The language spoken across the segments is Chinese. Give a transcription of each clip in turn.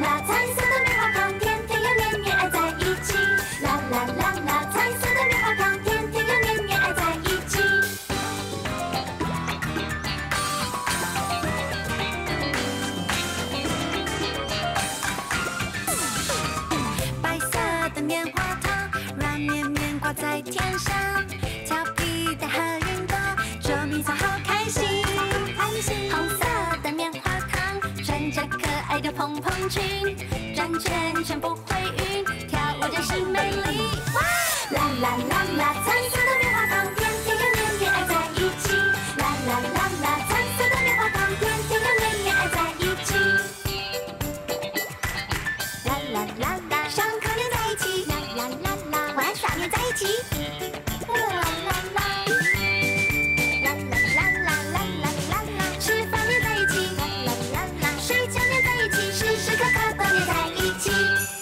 啦，彩色的棉花糖，甜甜又黏黏爱在一起。啦啦啦啦，彩色的棉花糖，甜甜又黏黏爱在一起。白色的棉花糖，软绵绵挂在天上，调皮的和云朵，捉迷藏好开心。红色的棉花糖，穿着可爱的蓬蓬裙，转圈圈不会晕，跳舞真是美丽。哇！啦啦啦啦，彩色的棉花糖，甜甜又黏黏爱在一起。啦啦啦啦，彩色的棉花糖，甜甜又黏黏爱在一起。啦啦啦啦，上课黏在一起。啦啦啦啦，玩耍黏在一起。啦啦啦啦。啦啦啦啦啦啦啦啦，吃饭黏在一起。啦啦啦啦，睡觉黏在一起，时时刻刻都黏在一起。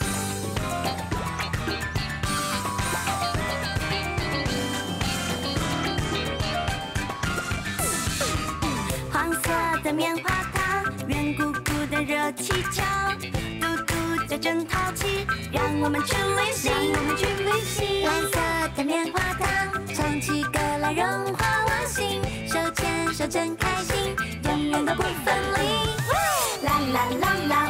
黄色的棉花糖，圆鼓鼓的热气球，嘟嘟叫真淘气，让我们去旅行。蓝色的棉花糖，唱起歌来融化我心，手牵手真开心，永远都不分离。啦啦啦啦。